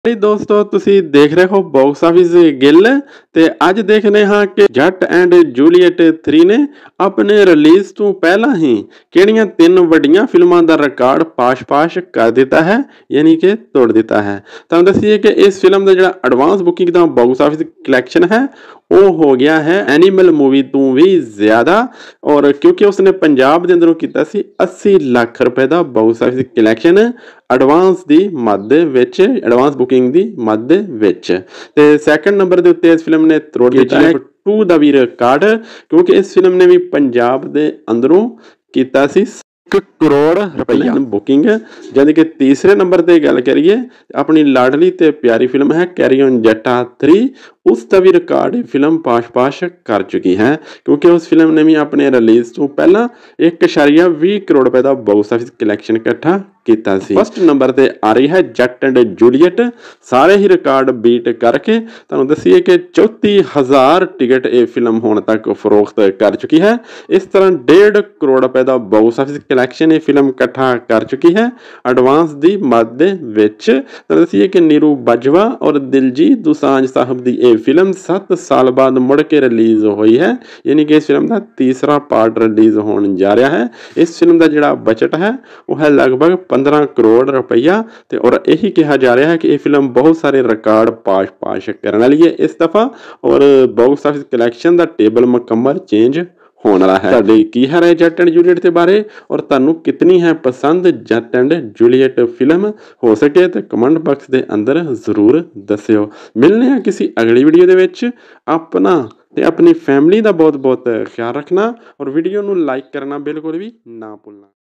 जी दोस्तों तुसी देख रहे हो बॉक्स ऑफिस गिल ते अज देखने हाँ कि जट एंड जूलीएट 3 ने अपने रिलीज तो पहला ही किहड़ियां तीन वड्डियां फिल्मां दा रिकॉर्ड पाश कर दिता है यानी कि तोड़ दिता है। तो दसीए कि इस फिल्म का जो एडवांस बुकिंग का बॉक्स ऑफिस कलैक्शन है वो हो गया है एनिमल मूवी तो भी ज्यादा, और क्योंकि उसने पंजाब के अंदरों किया 80 लाख रुपए का बॉक्स ऑफिस कलैक्शन एडवांस की मद एडवांस बुकिंग की मद ते सैकंड नंबर के उत्ते इस फिल्म ने तोड़ दिया है 2 दा भी रिकॉर्ड, क्योंकि इस फिल्म ने भी पंजाब के अंदरों किया 1 करोड़ रुपया बुकिंग। जद कि तीसरे नंबर पर गल करिए अपनी लाडली ते प्यारी फिल्म है कैरी ऑन जट्टा 3, उसका भी रिकॉर्ड फिल्म पाश कर चुकी है, क्योंकि उस फिल्म ने भी अपने रिलीज तो पहला 1.20 करोड़ रुपए का बॉक्स ऑफिस कलैक्शन इकट्ठा किया। फर्स्ट नंबर पर आ रही है जट एंड जूलीएट, सारे ही रिकॉर्ड बीट करके तुहानूं दसीए कि 34,000 टिकट ये फिल्म होने तक फरोख्त कर चुकी है। इस तरह 1.5 करोड़ रुपए का बॉक्स ऑफिस कलैक्शन ये फिल्म इकट्ठा कर चुकी है एडवांस की मद विच। दसीए कि नीरू बाजवा और दिलजीत दोसांझ साहब की यह फिल्म 7 साल बाद मुड़ के रिलीज हुई है, यानी कि इस फिल्म का तीसरा पार्ट रिलीज होने जा रहा है। इस फिल्म का जोड़ा बजट है वह है लगभग 15 करोड़ रुपया, और यही कहा जा रहा है कि यह फिल्म बहुत सारे रिकॉर्ड पाश करने वाली है इस दफा, और बॉक्स ऑफिस कलैक्शन का टेबल मुकम्मल चेंज होने वाला है। तुहाडी की है राय जट एंड जूलीएट के बारे, और तुहानूं कितनी है पसंद जट एंड जूलीएट फिल्म? हो सके तो कमेंट बॉक्स के अंदर जरूर दस्सिओ। मिलने हैं किसी अगली वीडियो दे विच। अपना ते अपनी फैमिली का बहुत बहुत ख्याल रखना और वीडियो नूं लाइक करना बिल्कुल भी ना भुलना।